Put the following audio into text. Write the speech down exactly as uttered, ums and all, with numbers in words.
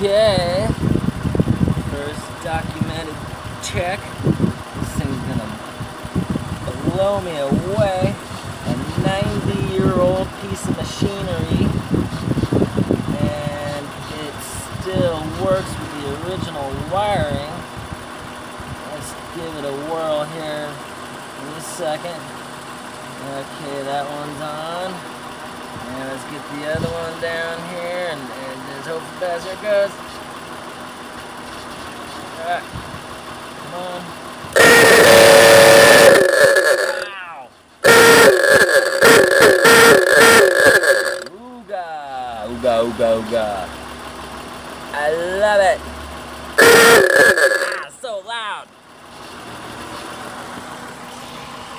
Okay, first documented check. This thing's gonna blow me away. A ninety year old piece of machinery, and it still works with the original wiring. Let's give it a whirl here in a second. Okay, that one's on. And let's get the other one down here, and, and just hope for the best. Here it goes. Alright. Come on. Wow. Ooga. Ooga, ooga, ooga. I love it.